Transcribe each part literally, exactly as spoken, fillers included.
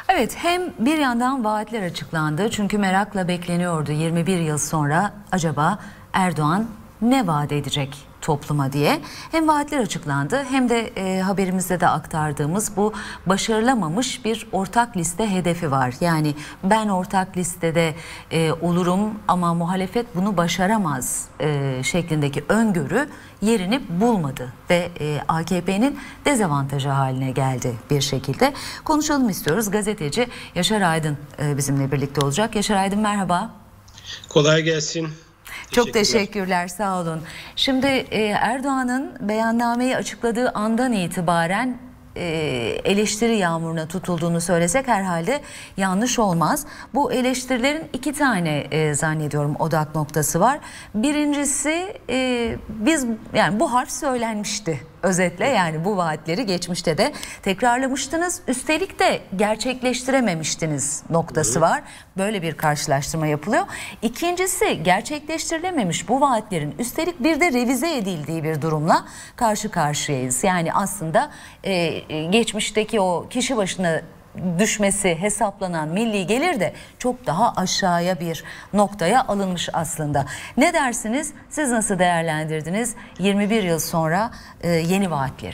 Evet, hem bir yandan vaatler açıklandı çünkü merakla bekleniyordu yirmi bir yıl sonra acaba Erdoğan ne vaat edecek topluma diye. Hem vaatler açıklandı hem de e, haberimizde de aktardığımız bu başarılamamış bir ortak liste hedefi var. Yani ben ortak listede e, olurum ama muhalefet bunu başaramaz e, şeklindeki öngörü yerini bulmadı ve e, A K P'nin dezavantajı haline geldi bir şekilde. Konuşalım istiyoruz. Gazeteci Yaşar Aydın e, bizimle birlikte olacak. Yaşar Aydın, merhaba. Kolay gelsin. Çok teşekkürler, sağ olun. Şimdi e, Erdoğan'ın beyannameyi açıkladığı andan itibaren e, eleştiri yağmuruna tutulduğunu söylesek herhalde yanlış olmaz. Bu eleştirilerin iki tane e, zannediyorum odak noktası var. Birincisi e, biz yani bu harf söylenmişti. Özetle yani bu vaatleri geçmişte de tekrarlamıştınız. Üstelik de gerçekleştirememiştiniz noktası var. Böyle bir karşılaştırma yapılıyor. İkincisi, gerçekleştirilememiş bu vaatlerin üstelik bir de revize edildiği bir durumla karşı karşıyayız. Yani aslında e, geçmişteki o kişi başına düşmesi hesaplanan milli gelir de çok daha aşağıya bir noktaya alınmış aslında. Ne dersiniz? Siz nasıl değerlendirdiniz yirmi bir yıl sonra e, yeni vaatleri?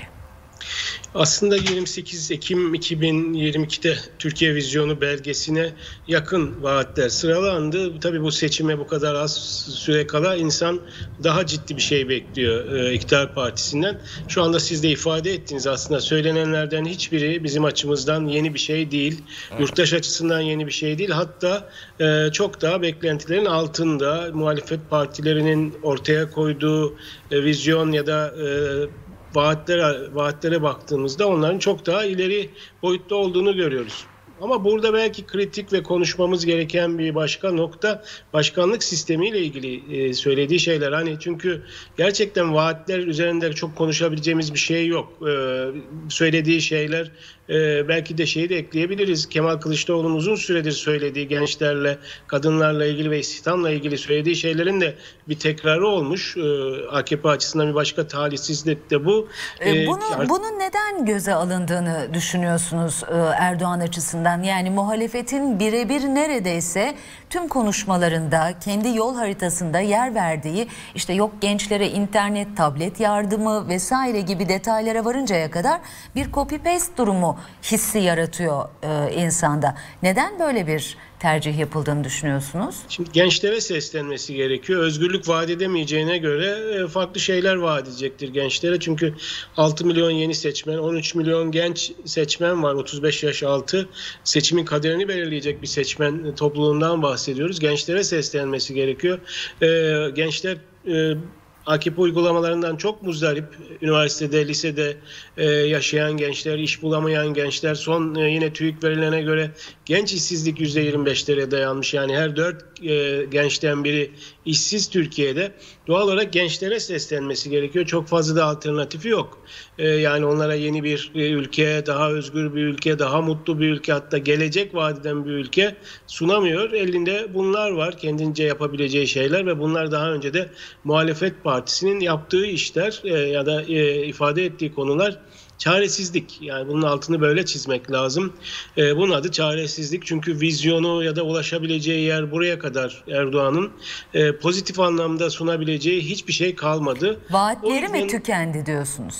Aslında yirmi sekiz Ekim iki bin yirmi ikide Türkiye Vizyonu belgesine yakın vaatler sıralandı. Tabii bu seçime bu kadar az süre kala insan daha ciddi bir şey bekliyor e, iktidar partisinden. Şu anda siz de ifade ettiniz, aslında söylenenlerden hiçbiri bizim açımızdan yeni bir şey değil. Evet. Yurttaş açısından yeni bir şey değil. Hatta e, çok daha beklentilerin altında. Muhalefet partilerinin ortaya koyduğu e, vizyon ya da e, Vaatlere, vaatlere baktığımızda onların çok daha ileri boyutta olduğunu görüyoruz. Ama burada belki kritik ve konuşmamız gereken bir başka nokta başkanlık sistemiyle ilgili e, söylediği şeyler. Hani çünkü gerçekten vaatler üzerinde çok konuşabileceğimiz bir şey yok. E, söylediği şeyler e, belki de şeyi de ekleyebiliriz. Kemal Kılıçdaroğlu'nun uzun süredir söylediği gençlerle, kadınlarla ilgili ve istihdamla ilgili söylediği şeylerin de bir tekrarı olmuş. E, A K P açısından bir başka talihsizlik de bu. E, bunu, e, bunun neden göze alındığını düşünüyorsunuz e, Erdoğan açısından? Yani muhalefetin birebir neredeyse tüm konuşmalarında kendi yol haritasında yer verdiği işte yok gençlere internet, tablet yardımı vesaire gibi detaylara varıncaya kadar bir copy paste durumu hissi yaratıyor e, insanda. Neden böyle bir tercih yapıldığını düşünüyorsunuz? Şimdi gençlere seslenmesi gerekiyor. Özgürlük vaat edemeyeceğine göre farklı şeyler vaat edecektir gençlere. Çünkü altı milyon yeni seçmen, on üç milyon genç seçmen var. otuz beş yaş altı seçimin kaderini belirleyecek bir seçmen topluluğundan bahsediyoruz. Gençlere seslenmesi gerekiyor. Ee, gençler e, A K P uygulamalarından çok muzdarip. Üniversitede, lisede e, yaşayan gençler, iş bulamayan gençler. Son e, yine TÜİK verilerine göre genç işsizlik yüzde yirmi beşlere dayanmış. Yani her dört e, gençten biri işsiz Türkiye'de. Doğal olarak gençlere seslenmesi gerekiyor. Çok fazla da alternatifi yok. E, yani onlara yeni bir e, ülke, daha özgür bir ülke, daha mutlu bir ülke, hatta gelecek vaat eden bir ülke sunamıyor. Elinde bunlar var, kendince yapabileceği şeyler ve bunlar daha önce de muhalefet partisinin yaptığı işler e, ya da e, ifade ettiği konular. Çaresizlik, yani bunun altını böyle çizmek lazım. E, bunun adı çaresizlik, çünkü vizyonu ya da ulaşabileceği yer buraya kadar Erdoğan'ın e, pozitif anlamda sunabileceği hiçbir şey kalmadı. Vaatleri yüzden... mi tükendi diyorsunuz?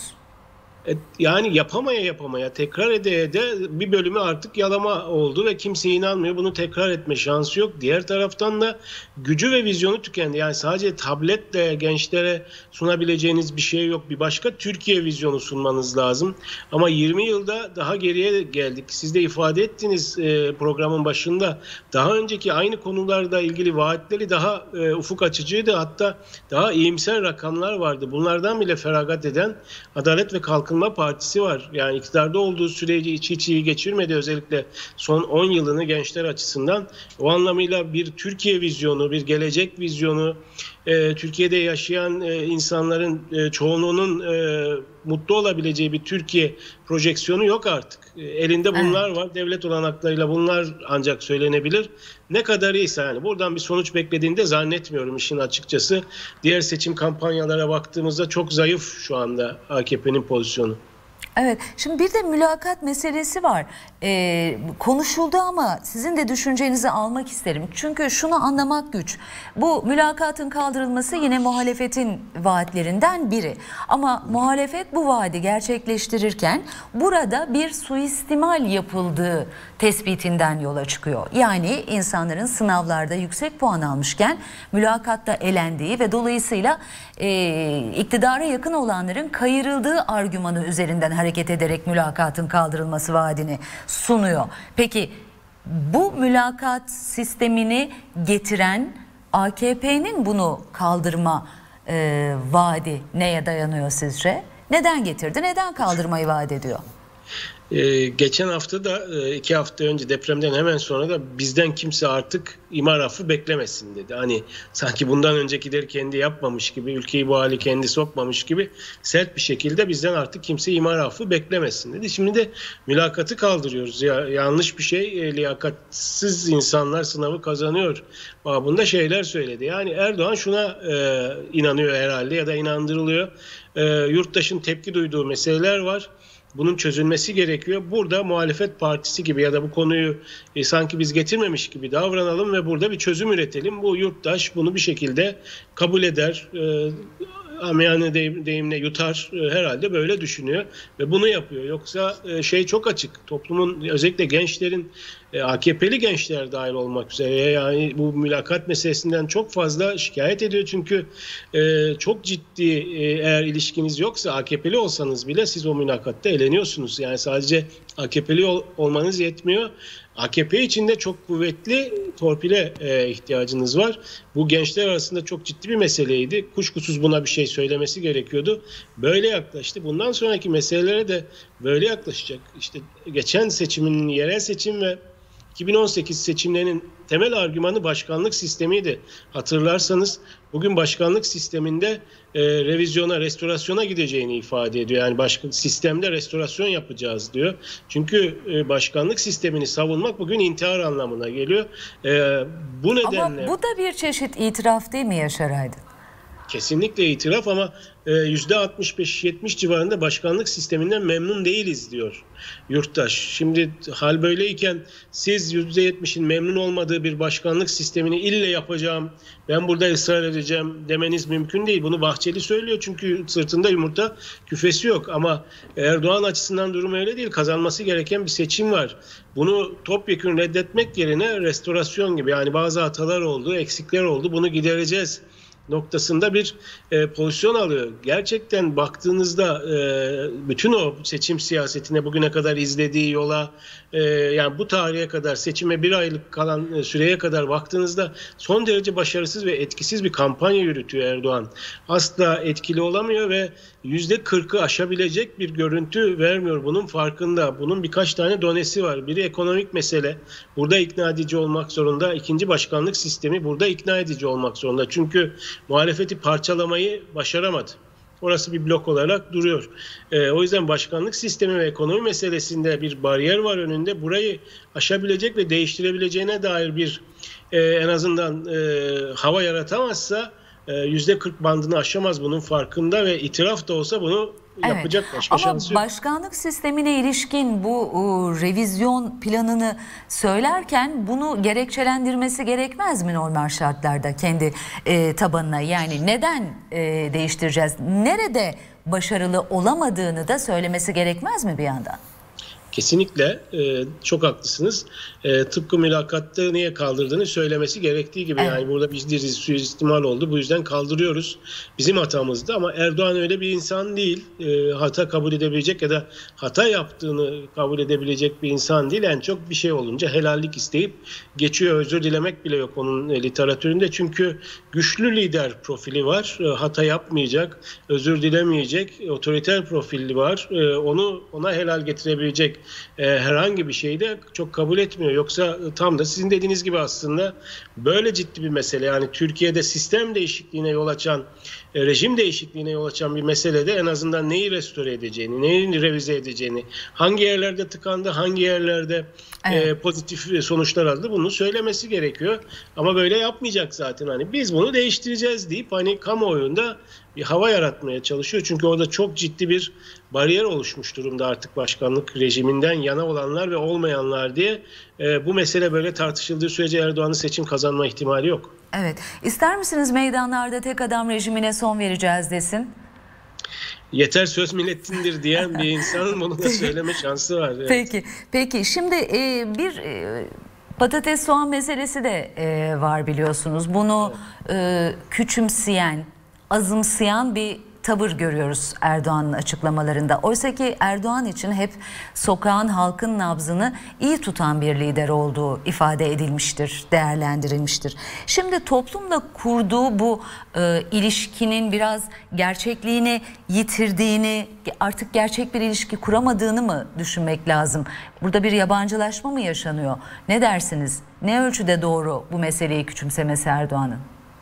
Yani yapamaya yapamaya tekrar ede ede bir bölümü artık yalama oldu ve kimse inanmıyor. Bunu tekrar etme şansı yok. Diğer taraftan da gücü ve vizyonu tükendi. Yani sadece tabletle gençlere sunabileceğiniz bir şey yok. Bir başka Türkiye vizyonu sunmanız lazım. Ama yirmi yılda daha geriye geldik. Siz de ifade ettiniz programın başında. Daha önceki aynı konularda ilgili vaatleri daha ufuk açıcıydı. Hatta daha iyimser rakamlar vardı. Bunlardan bile feragat eden Adalet ve Kalkınma Partisi var. Yani iktidarda olduğu süreci hiç hiç iyi geçirmedi. Özellikle son on yılını gençler açısından. O anlamıyla bir Türkiye vizyonu, bir gelecek vizyonu, e, Türkiye'de yaşayan e, insanların e, çoğunluğunun e, mutlu olabileceği bir Türkiye projeksiyonu yok artık. E, elinde bunlar evet. var. Devlet olanaklarıyla bunlar ancak söylenebilir. Ne kadar iyiyse, yani buradan bir sonuç beklediğini de zannetmiyorum işin açıkçası. Diğer seçim kampanyalara baktığımızda çok zayıf şu anda A K P'nin pozisyonu. Evet, şimdi bir de mülakat meselesi var. Ee, konuşuldu ama sizin de düşüncenizi almak isterim. Çünkü şunu anlamak güç. Bu mülakatın kaldırılması yine muhalefetin vaatlerinden biri. Ama muhalefet bu vaadi gerçekleştirirken burada bir suistimal yapıldığı tespitinden yola çıkıyor. Yani insanların sınavlarda yüksek puan almışken mülakatta elendiği ve dolayısıyla e, iktidara yakın olanların kayırıldığı argümanı üzerinden hareket ederek mülakatın kaldırılması vaadini sunuyor. Peki bu mülakat sistemini getiren A K P'nin bunu kaldırma e, vaadi neye dayanıyor sizce? Neden getirdi? Neden kaldırmayı vaat ediyor? Ee, geçen hafta da e, iki hafta önce depremden hemen sonra da bizden kimse artık imar affı beklemesin dedi. Hani sanki bundan öncekileri kendi yapmamış gibi, ülkeyi bu hali kendi sokmamış gibi sert bir şekilde bizden artık kimse imar affı beklemesin dedi. Şimdi de mülakatı kaldırıyoruz. Ya, yanlış bir şey, e, liyakatsiz insanlar sınavı kazanıyor babında şeyler söyledi. Yani Erdoğan şuna e, inanıyor herhalde ya da inandırılıyor. E, yurttaşın tepki duyduğu meseleler var. Bunun çözülmesi gerekiyor. Burada muhalefet partisi gibi ya da bu konuyu e, sanki biz getirmemiş gibi davranalım ve burada bir çözüm üretelim. Bu yurttaş bunu bir şekilde kabul eder. E, amiyane deyim, deyimle yutar. E, herhalde böyle düşünüyor ve bunu yapıyor. Yoksa e, şey çok açık. Toplumun özellikle gençlerin e, A K P'li gençler dahil olmak üzere yani bu mülakat meselesinden çok fazla şikayet ediyor. Çünkü e, çok ciddi e, eğer ilişkiniz yoksa A K P'li olsanız bile siz o mülakatta eleniyorsunuz. Yani sadece A K P'li ol, olmanız yetmiyor. A K P içinde çok kuvvetli torpile e, ihtiyacınız var. Bu gençler arasında çok ciddi bir meseleydi. Kuşkusuz buna bir şey söylemesi gerekiyordu. Böyle yaklaştı. Bundan sonraki meselelere de böyle yaklaşacak. İşte geçen seçimin, yerel seçim ve iki bin on sekiz seçimlerinin temel argümanı başkanlık sistemiydi. Hatırlarsanız bugün başkanlık sisteminde e, revizyona, restorasyona gideceğini ifade ediyor. Yani başka sistemde restorasyon yapacağız diyor. Çünkü e, başkanlık sistemini savunmak bugün intihar anlamına geliyor. E, bu nedenle... Ama bu da bir çeşit itiraf değil mi Yaşar Aydın? Kesinlikle itiraf ama yüzde altmış beş yetmiş civarında başkanlık sisteminden memnun değiliz diyor yurttaş. Şimdi hal böyleyken siz yüzde yetmişin memnun olmadığı bir başkanlık sistemini ille yapacağım, ben burada ısrar edeceğim demeniz mümkün değil. Bunu Bahçeli söylüyor çünkü sırtında yumurta küfesi yok. Ama Erdoğan açısından durum öyle değil. Kazanması gereken bir seçim var. Bunu topyekün reddetmek yerine restorasyon gibi, yani bazı hatalar oldu, eksikler oldu, bunu gidereceğiz noktasında bir e, pozisyon alıyor. Gerçekten baktığınızda e, bütün o seçim siyasetine bugüne kadar izlediği yola e, yani bu tarihe kadar, seçime bir aylık kalan e, süreye kadar baktığınızda son derece başarısız ve etkisiz bir kampanya yürütüyor Erdoğan. Asla etkili olamıyor ve yüzde kırkı aşabilecek bir görüntü vermiyor. Bunun farkında. Bunun birkaç tane donesi var. Biri ekonomik mesele. Burada ikna edici olmak zorunda. İkinci, başkanlık sistemi burada ikna edici olmak zorunda. Çünkü muhalefeti parçalamayı başaramadı. Orası bir blok olarak duruyor. E, o yüzden başkanlık sistemi ve ekonomi meselesinde bir bariyer var önünde. Burayı aşabilecek ve değiştirebileceğine dair bir e, en azından e, hava yaratamazsa yüzde kırk bandını aşamaz, bunun farkında ve itiraf da olsa bunu evet. yapacak başka Ama şansı yok. başkanlık sistemine ilişkin bu o, revizyon planını söylerken bunu gerekçelendirmesi gerekmez mi normal şartlarda kendi e, tabanına? Yani neden e, değiştireceğiz? Nerede başarılı olamadığını da söylemesi gerekmez mi bir yandan? Kesinlikle e, çok haklısınız. E, tıpkı mülakatta niye kaldırdığını söylemesi gerektiği gibi. Evet. Yani burada bir suistimal oldu. Bu yüzden kaldırıyoruz. Bizim hatamızdı ama Erdoğan öyle bir insan değil. E, hata kabul edebilecek ya da hata yaptığını kabul edebilecek bir insan değil. En çok bir şey olunca helallik isteyip geçiyor. Özür dilemek bile yok onun literatüründe. Çünkü güçlü lider profili var. E, hata yapmayacak, özür dilemeyecek, otoriter profili var. E, onu ona helal getirebilecek e, herhangi bir şeyi de çok kabul etmiyor. Yoksa tam da sizin dediğiniz gibi aslında böyle ciddi bir mesele, yani Türkiye'de sistem değişikliğine yol açan, e, rejim değişikliğine yol açan bir meselede en azından neyi restore edeceğini, neyi revize edeceğini, hangi yerlerde tıkandı, hangi yerlerde evet. e, pozitif sonuçlar aldı, bunu söylemesi gerekiyor. Ama böyle yapmayacak zaten. Hani biz bunu değiştireceğiz deyip hani kamuoyunda bir hava yaratmaya çalışıyor. Çünkü orada çok ciddi bir bariyer oluşmuş durumda artık başkanlık rejiminden yana olanlar ve olmayanlar diye. E, bu mesele böyle tartışıldığı sürece Erdoğan'ın seçim kazanma ihtimali yok. Evet. İster misiniz meydanlarda tek adam rejimine son vereceğiz desin? Yeter söz milletindir diyen bir insanın bunu da söyleme şansı var. Evet. Peki, peki. Şimdi e, bir e, patates soğan meselesi de e, var biliyorsunuz. Bunu e, küçümseyen, azımsayan bir tavır görüyoruz Erdoğan'ın açıklamalarında. Oysa ki Erdoğan için hep sokağın, halkın nabzını iyi tutan bir lider olduğu ifade edilmiştir, değerlendirilmiştir. Şimdi toplumla kurduğu bu e, ilişkinin biraz gerçekliğini yitirdiğini, artık gerçek bir ilişki kuramadığını mı düşünmek lazım? Burada bir yabancılaşma mı yaşanıyor? Ne dersiniz? Ne ölçüde doğru bu meseleyi küçümsemesi Erdoğan'ın?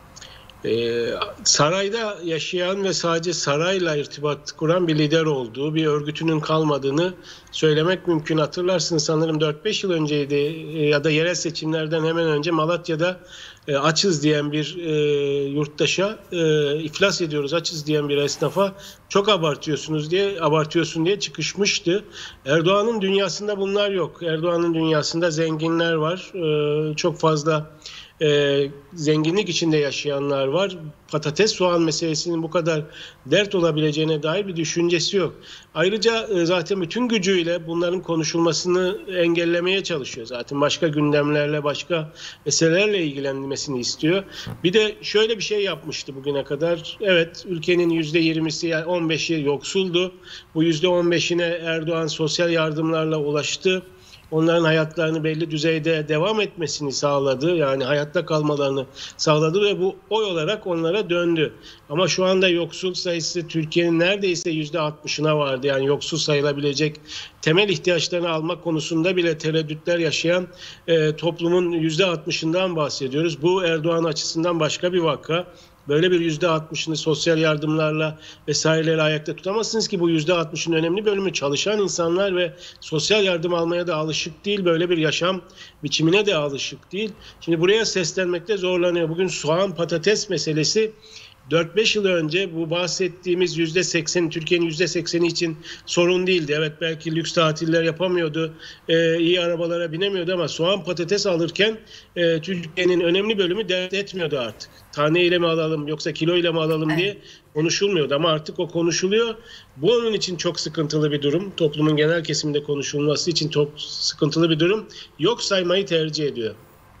Ee, sarayda yaşayan ve sadece sarayla irtibat kuran bir lider olduğu, bir örgütünün kalmadığını söylemek mümkün. Hatırlarsınız sanırım dört beş yıl önceydi ya da yerel seçimlerden hemen önce Malatya'da e, açız diyen bir e, yurttaşa, e, iflas ediyoruz açız diyen bir esnafa çok abartıyorsunuz diye, abartıyorsun diye çıkışmıştı. Erdoğan'ın dünyasında bunlar yok. Erdoğan'ın dünyasında zenginler var. E, çok fazla Ee, zenginlik içinde yaşayanlar var. Patates soğan meselesinin bu kadar dert olabileceğine dair bir düşüncesi yok. Ayrıca e, zaten bütün gücüyle bunların konuşulmasını engellemeye çalışıyor. Zaten başka gündemlerle, başka meselelerle ilgilenmesini istiyor. Bir de şöyle bir şey yapmıştı bugüne kadar. Evet, ülkenin yüzde yirmisi yani on beşi yoksuldu. Bu yüzde on beşine Erdoğan sosyal yardımlarla ulaştı. Onların hayatlarını belli düzeyde devam etmesini sağladı. Yani hayatta kalmalarını sağladı ve bu oy olarak onlara döndü. Ama şu anda yoksul sayısı Türkiye'nin neredeyse yüzde altmışına vardı. Yani yoksul sayılabilecek, temel ihtiyaçlarını almak konusunda bile tereddütler yaşayan e, toplumun yüzde altmışından bahsediyoruz. Bu Erdoğan açısından başka bir vaka. Böyle bir yüzde altmışını sosyal yardımlarla vesaireleri ayakta tutamazsınız ki bu yüzde altmışın önemli bölümü çalışan insanlar ve sosyal yardım almaya da alışık değil. Böyle bir yaşam biçimine de alışık değil. Şimdi buraya seslenmekte zorlanıyor. Bugün soğan patates meselesi dört beş yıl önce bu bahsettiğimiz yüzde seksen, Türkiye'nin yüzde sekseni için sorun değildi. Evet, belki lüks tatiller yapamıyordu, e, iyi arabalara binemiyordu ama soğan patates alırken e, Türkiye'nin önemli bölümü dert etmiyordu artık. Tane ile mi alalım yoksa kilo ile mi alalım evet. diye konuşulmuyordu ama artık o konuşuluyor. Bu onun için çok sıkıntılı bir durum. Toplumun genel kesiminde konuşulması için çok sıkıntılı bir durum. Yok saymayı tercih ediyor.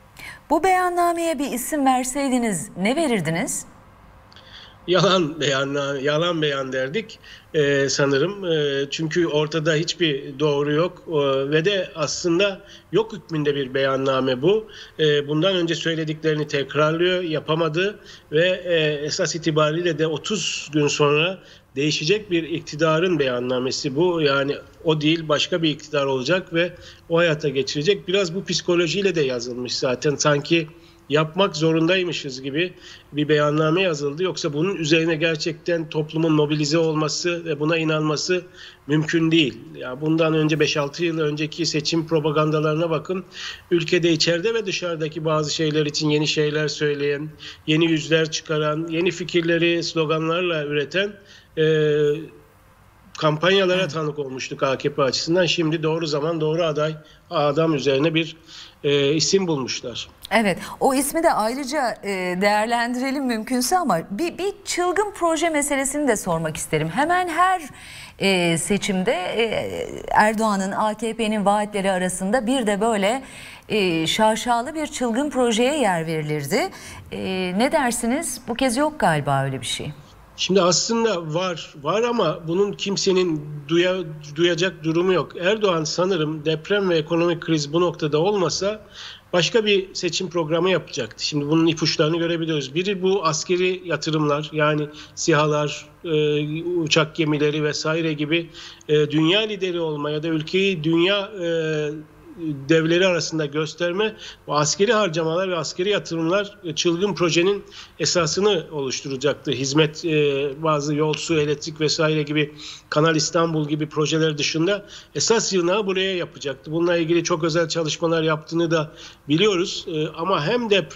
Bu beyannameye bir isim verseydiniz ne verirdiniz? Yalan beyan, yalan beyan derdik ee, sanırım. Ee, çünkü ortada hiçbir doğru yok ee, ve de aslında yok hükmünde bir beyanname bu. Ee, bundan önce söylediklerini tekrarlıyor, yapamadı ve e, esas itibariyle de otuz gün sonra değişecek bir iktidarın beyannamesi bu. Yani o değil, başka bir iktidar olacak ve o hayata geçirecek. Biraz bu psikolojiyle de yazılmış zaten. Sanki yapmak zorundaymışız gibi bir beyanname yazıldı. Yoksa bunun üzerine gerçekten toplumun mobilize olması ve buna inanması mümkün değil. Yani bundan önce beş altı yıl önceki seçim propagandalarına bakın. Ülkede içeride ve dışarıdaki bazı şeyler için yeni şeyler söyleyen, yeni yüzler çıkaran, yeni fikirleri sloganlarla üreten e, kampanyalara tanık olmuştuk A K P açısından. Şimdi doğru zaman, doğru aday, adam üzerine bir e, isim bulmuşlar. Evet, o ismi de ayrıca e, değerlendirelim mümkünse ama bir, bir çılgın proje meselesini de sormak isterim. Hemen her e, seçimde e, Erdoğan'ın, A K P'nin vaatleri arasında bir de böyle e, şaşalı bir çılgın projeye yer verilirdi. E, ne dersiniz? Bu kez yok galiba öyle bir şey. Şimdi aslında var, var ama bunun kimsenin duya, duyacak durumu yok. Erdoğan sanırım deprem ve ekonomik kriz bu noktada olmasa başka bir seçim programı yapacaktı. Şimdi bunun ipuçlarını görebiliyoruz. Biri bu askeri yatırımlar, yani SİHA'lar, e, uçak gemileri vesaire gibi e, dünya lideri olma ya da ülkeyi dünya e, devleri arasında gösterme, bu askeri harcamalar ve askeri yatırımlar çılgın projenin esasını oluşturacaktı. Hizmet, bazı yol, su, elektrik vesaire gibi, Kanal İstanbul gibi projeler dışında esas yığınağı buraya yapacaktı. Bununla ilgili çok özel çalışmalar yaptığını da biliyoruz. Ama hem deprem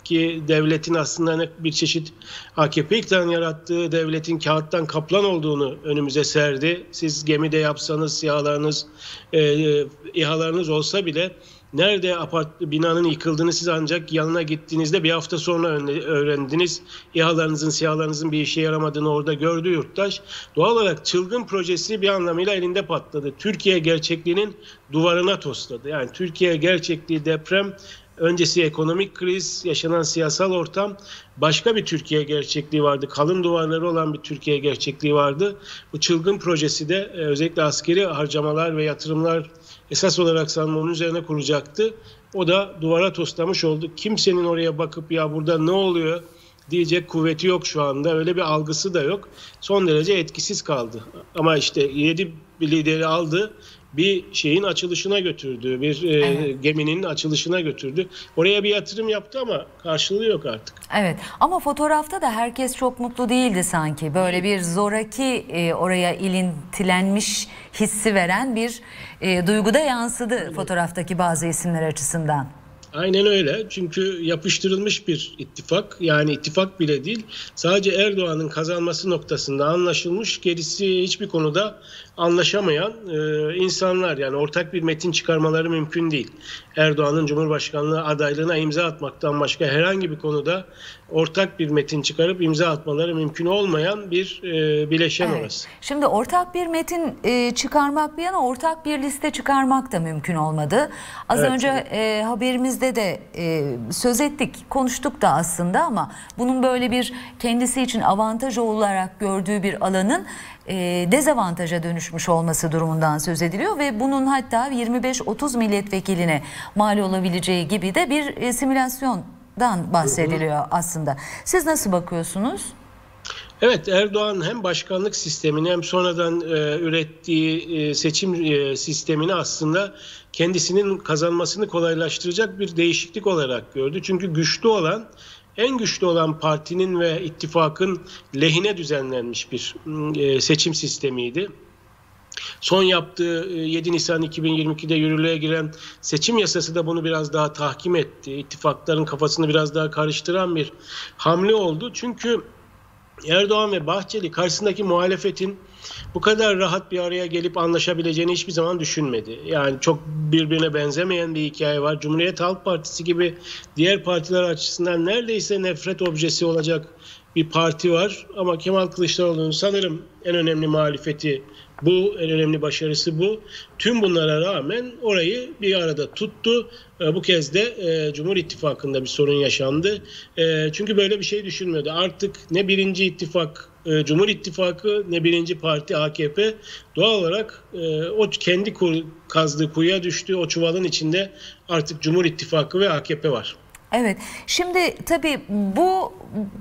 ki devletin aslında bir çeşit A K P iktidarının yarattığı devletin kağıttan kaplan olduğunu önümüze serdi. Siz gemide yapsanız, SİHA'larınız, e, İHA'larınız olsa bile nerede apart binanın yıkıldığını siz ancak yanına gittiğinizde bir hafta sonra öğrendiniz. İHA'larınızın, SİHA'larınızın bir işe yaramadığını orada gördü yurttaş. Doğal olarak çılgın projesi bir anlamıyla elinde patladı. Türkiye gerçekliğinin duvarına tosladı. Yani Türkiye gerçekliği, deprem öncesi ekonomik kriz, yaşanan siyasal ortam, başka bir Türkiye gerçekliği vardı. Kalın duvarları olan bir Türkiye gerçekliği vardı. Bu çılgın projesi de özellikle askeri harcamalar ve yatırımlar esas olarak sanma onun üzerine kuracaktı. O da duvara toslamış oldu. Kimsenin oraya bakıp ya burada ne oluyor diyecek kuvveti yok şu anda. Öyle bir algısı da yok. Son derece etkisiz kaldı. Ama işte yedi lideri aldı. Bir şeyin açılışına götürdü. Bir e, evet. geminin açılışına götürdü. Oraya bir yatırım yaptı ama karşılığı yok artık. Evet ama fotoğrafta da herkes çok mutlu değildi sanki. Böyle bir zoraki e, oraya ilintilenmiş hissi veren bir e, duyguda yansıdı evet. fotoğraftaki bazı isimler açısından. Aynen öyle. Çünkü yapıştırılmış bir ittifak. Yani ittifak bile değil. Sadece Erdoğan'ın kazanması noktasında anlaşılmış. Gerisi hiçbir konuda anlaşamayan e, insanlar. Yani ortak bir metin çıkarmaları mümkün değil. Erdoğan'ın Cumhurbaşkanlığı adaylığına imza atmaktan başka herhangi bir konuda ortak bir metin çıkarıp imza atmaları mümkün olmayan bir e, bileşen evet. orası. Şimdi ortak bir metin e, çıkarmak bir yana ortak bir liste çıkarmak da mümkün olmadı. Az evet, önce evet. E, haberimizde de e, söz ettik, konuştuk da aslında ama bunun böyle bir kendisi için avantaj olarak gördüğü bir alanın e, dezavantaja dönüşmüş olması durumundan söz ediliyor ve bunun hatta yirmi beş otuz milletvekiline mal olabileceği gibi de bir e, simülasyondan bahsediliyor aslında. Siz nasıl bakıyorsunuz? Evet, Erdoğan hem başkanlık sistemini hem sonradan e, ürettiği e, seçim e, sistemini aslında kendisinin kazanmasını kolaylaştıracak bir değişiklik olarak gördü. Çünkü güçlü olan, en güçlü olan partinin ve ittifakın lehine düzenlenmiş bir e, seçim sistemiydi. Son yaptığı yedi Nisan iki bin yirmi ikide yürürlüğe giren seçim yasası da bunu biraz daha tahkim etti. İttifakların kafasını biraz daha karıştıran bir hamle oldu. Çünkü Erdoğan ve Bahçeli karşısındaki muhalefetin bu kadar rahat bir araya gelip anlaşabileceğini hiçbir zaman düşünmedi. Yani çok birbirine benzemeyen bir hikaye var. Cumhuriyet Halk Partisi gibi diğer partiler açısından neredeyse nefret objesi olacak bir parti var. Ama Kemal Kılıçdaroğlu'nun sanırım en önemli muhalefeti bu, en önemli başarısı bu. Tüm bunlara rağmen orayı bir arada tuttu. Bu kez de e, Cumhur İttifakı'nda bir sorun yaşandı. E, çünkü böyle bir şey düşünmüyordu. Artık ne birinci ittifak e, Cumhur İttifakı ne birinci parti A K P doğal olarak e, o kendi kur, kazdığı kuyuya düştü. O çuvalın içinde artık Cumhur İttifakı ve A K P var. Evet. Şimdi tabii bu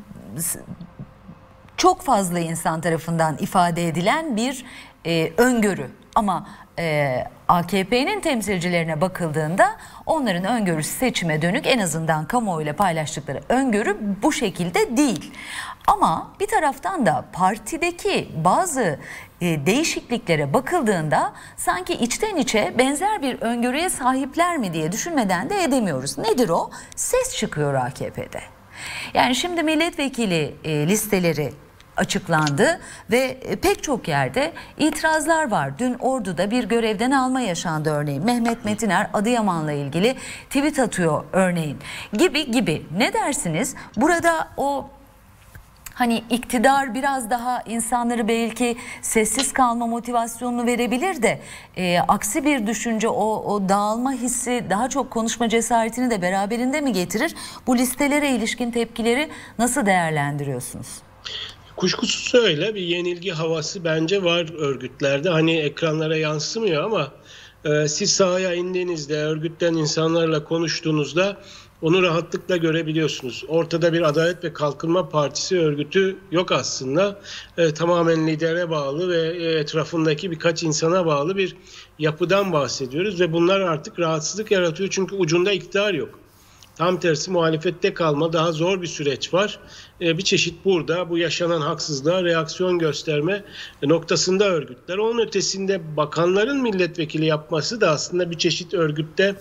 çok fazla insan tarafından ifade edilen bir e, öngörü ama e, A K P'nin temsilcilerine bakıldığında onların öngörüsü seçime dönük, en azından kamuoyuyla paylaştıkları öngörü bu şekilde değil. Ama bir taraftan da partideki bazı e, değişikliklere bakıldığında sanki içten içe benzer bir öngörüye sahipler mi diye düşünmeden de edemiyoruz. Nedir o? Ses çıkıyor A K P'de. Yani şimdi milletvekili e, listeleri açıklandı ve pek çok yerde itirazlar var. Dün Ordu'da bir görevden alma yaşandı örneğin. Mehmet Metiner Adıyaman'la ilgili tweet atıyor örneğin. Gibi gibi. Ne dersiniz? Burada o hani iktidar biraz daha insanları belki sessiz kalma motivasyonunu verebilir de e, aksi bir düşünce o, o dağılma hissi daha çok konuşma cesaretini de beraberinde mi getirir? Bu listelere ilişkin tepkileri nasıl değerlendiriyorsunuz? Kuşkusuz öyle bir yenilgi havası bence var örgütlerde. Hani ekranlara yansımıyor ama e, siz sahaya indiğinizde, örgütten insanlarla konuştuğunuzda onu rahatlıkla görebiliyorsunuz. Ortada bir Adalet ve Kalkınma Partisi örgütü yok aslında. E, tamamen lidere bağlı ve e, etrafındaki birkaç insana bağlı bir yapıdan bahsediyoruz ve bunlar artık rahatsızlık yaratıyor çünkü ucunda iktidar yok. Tam tersi muhalefette kalma, daha zor bir süreç var. Ee, bir çeşit burada bu yaşanan haksızlığa reaksiyon gösterme noktasında örgütler. Onun ötesinde bakanların milletvekili yapması da aslında bir çeşit örgütte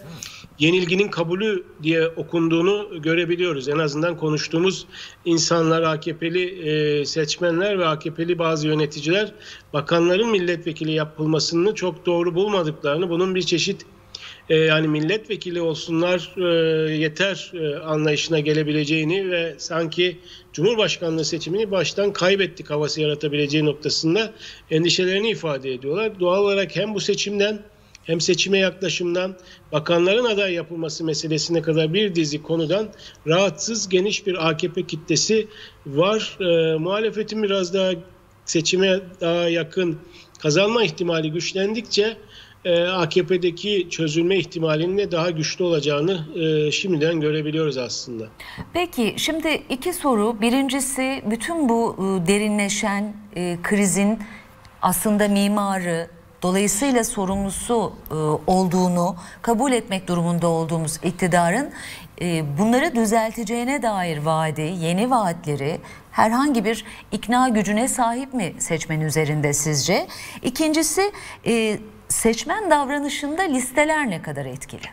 yenilginin kabulü diye okunduğunu görebiliyoruz. En azından konuştuğumuz insanlar, A K P'li e, seçmenler ve A K P'li bazı yöneticiler bakanların milletvekili yapılmasını çok doğru bulmadıklarını, bunun bir çeşit e, yani milletvekili olsunlar e, yeter e, anlayışına gelebileceğini ve sanki Cumhurbaşkanlığı seçimini baştan kaybettik havası yaratabileceği noktasında endişelerini ifade ediyorlar. Doğal olarak hem bu seçimden hem seçime yaklaşımdan, bakanların aday yapılması meselesine kadar bir dizi konudan rahatsız geniş bir A K P kitlesi var. E, muhalefetin biraz daha seçime daha yakın kazanma ihtimali güçlendikçe e, A K P'deki çözülme ihtimalinin de daha güçlü olacağını e, şimdiden görebiliyoruz aslında. Peki şimdi iki soru. Birincisi, bütün bu e, derinleşen e, krizin aslında mimarı, dolayısıyla sorumlusu e, olduğunu kabul etmek durumunda olduğumuz iktidarın e, bunları düzelteceğine dair vaadi, yeni vaatleri herhangi bir ikna gücüne sahip mi seçmen üzerinde sizce? İkincisi, e, seçmen davranışında listeler ne kadar etkili?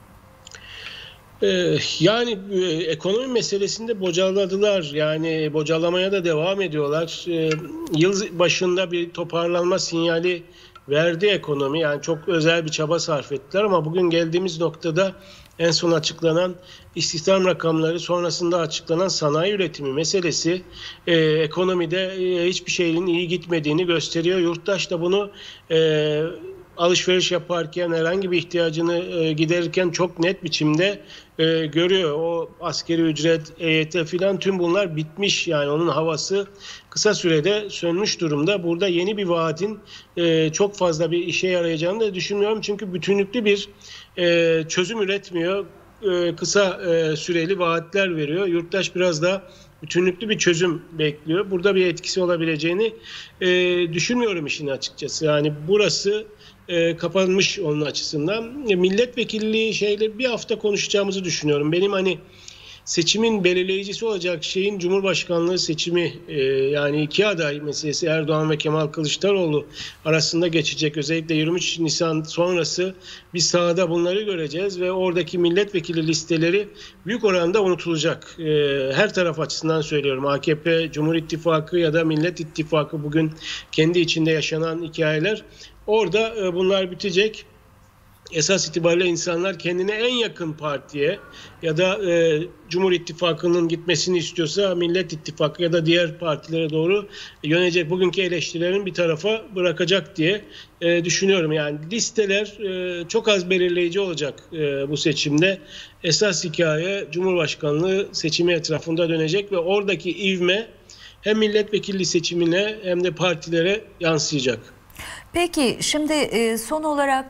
Ee, yani e, ekonomi meselesinde bocaladılar. Yani bocalamaya da devam ediyorlar. Ee, yıl başında bir toparlanma sinyali verdi ekonomi. Yani çok özel bir çaba sarf ettiler ama bugün geldiğimiz noktada en son açıklanan istihdam rakamları, sonrasında açıklanan sanayi üretimi meselesi e, ekonomide e, hiçbir şeyin iyi gitmediğini gösteriyor. Yurttaş da bunu e, alışveriş yaparken, herhangi bir ihtiyacını e, giderirken çok net biçimde e, görüyor. O askeri ücret, E Y T filan, tüm bunlar bitmiş. Yani onun havası kısa sürede sönmüş durumda. Burada yeni bir vaatin e, çok fazla bir işe yarayacağını da düşünmüyorum. Çünkü bütünlüklü bir e, çözüm üretmiyor. E, kısa e, süreli vaatler veriyor. Yurttaş biraz da bütünlüklü bir çözüm bekliyor. Burada bir etkisi olabileceğini e, düşünmüyorum işin açıkçası. Yani burası E, kapanmış onun açısından. E, milletvekilliği şeyle bir hafta konuşacağımızı düşünüyorum. Benim hani seçimin belirleyicisi olacak şeyin Cumhurbaşkanlığı seçimi, e, yani iki aday meselesi, Erdoğan ve Kemal Kılıçdaroğlu arasında geçecek. Özellikle yirmi üç Nisan sonrası biz sahada bunları göreceğiz ve oradaki milletvekili listeleri büyük oranda unutulacak. E, her taraf açısından söylüyorum. A K P, Cumhur İttifakı ya da Millet İttifakı, bugün kendi içinde yaşanan hikayeler. Orada bunlar bitecek. Esas itibariyle insanlar kendine en yakın partiye ya da e, Cumhur İttifakı'nın gitmesini istiyorsa Millet İttifakı ya da diğer partilere doğru yönelecek, bugünkü eleştirilerin bir tarafa bırakacak diye e, düşünüyorum. Yani listeler e, çok az belirleyici olacak e, bu seçimde. Esas hikaye Cumhurbaşkanlığı seçimi etrafında dönecek ve oradaki ivme hem milletvekilliği seçimine hem de partilere yansıyacak. Peki şimdi son olarak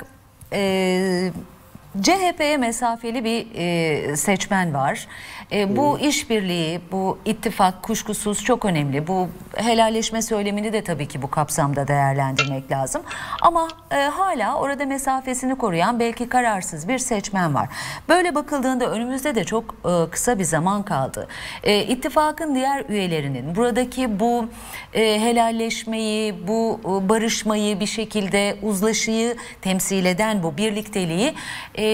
e, C H P'ye mesafeli bir e, seçmen var. E, bu işbirliği, bu ittifak kuşkusuz çok önemli. Bu helalleşme söylemini de tabii ki bu kapsamda değerlendirmek lazım. Ama e, hala orada mesafesini koruyan, belki kararsız bir seçmen var. Böyle bakıldığında önümüzde de çok e, kısa bir zaman kaldı. E, ittifakın diğer üyelerinin buradaki bu e, helalleşmeyi, bu e, barışmayı, bir şekilde uzlaşıyı temsil eden bu birlikteliği e,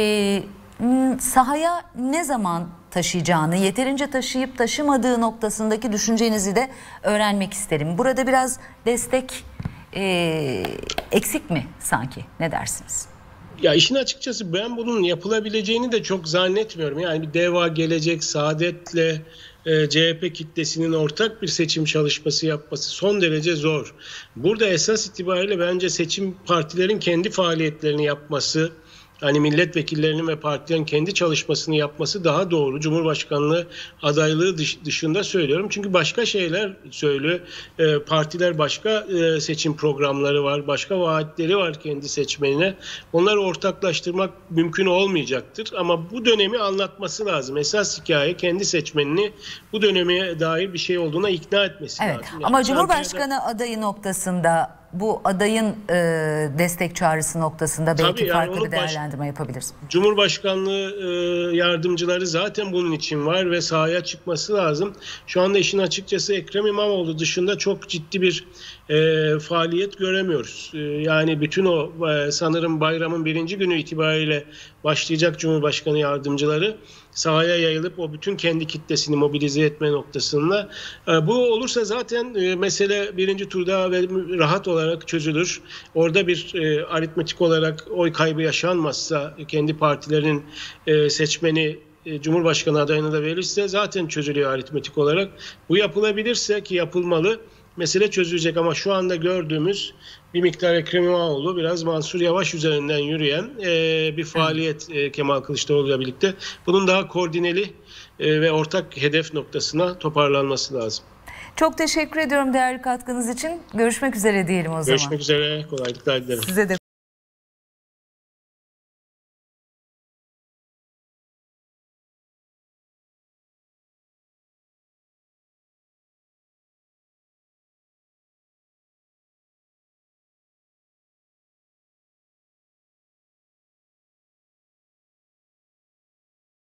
sahaya ne zaman taşıyacağını, yeterince taşıyıp taşımadığı noktasındaki düşüncenizi de öğrenmek isterim. Burada biraz destek e, eksik mi sanki? Ne dersiniz? Ya işin açıkçası ben bunun yapılabileceğini de çok zannetmiyorum. Yani bir DEVA, Gelecek, Saadet'le e, C H P kitlesinin ortak bir seçim çalışması yapması son derece zor. Burada esas itibariyle bence seçim partilerin kendi faaliyetlerini yapması, hani milletvekillerinin ve partilerin kendi çalışmasını yapması daha doğru. Cumhurbaşkanlığı adaylığı dışında söylüyorum. Çünkü başka şeyler söylüyor. E, partiler başka e, seçim programları var. Başka vaatleri var kendi seçmenine. Onları ortaklaştırmak mümkün olmayacaktır. Ama bu dönemi anlatması lazım. Esas hikaye kendi seçmenini bu döneme dair bir şey olduğuna ikna etmesi evet, lazım. Ama yani Cumhurbaşkanı Ankara'da adayı noktasında, bu adayın e, destek çağrısı noktasında belki Tabii yani farklı bir baş, değerlendirme yapabiliriz. Cumhurbaşkanlığı e, yardımcıları zaten bunun için var ve sahaya çıkması lazım. Şu anda işin açıkçası Ekrem İmamoğlu dışında çok ciddi bir e, faaliyet göremiyoruz. E, yani bütün o e, sanırım bayramın birinci günü itibariyle başlayacak Cumhurbaşkanı yardımcıları sahaya yayılıp o bütün kendi kitlesini mobilize etme noktasında. Bu olursa zaten mesele birinci turda ve rahat olarak çözülür. Orada bir aritmetik olarak oy kaybı yaşanmazsa, kendi partilerinin seçmeni Cumhurbaşkanı adayına da verirse zaten çözülüyor aritmetik olarak. Bu yapılabilirse, ki yapılmalı, mesele çözülecek, ama şu anda gördüğümüz bir miktar Ekrem İmamoğlu, biraz Mansur Yavaş üzerinden yürüyen e, bir faaliyet e, Kemal Kılıçdaroğlu'yla birlikte. Bunun daha koordineli e, ve ortak hedef noktasına toparlanması lazım. Çok teşekkür ediyorum değerli katkınız için. Görüşmek üzere diyelim o zaman. Görüşmek üzere, kolaylıklar dilerim. Size de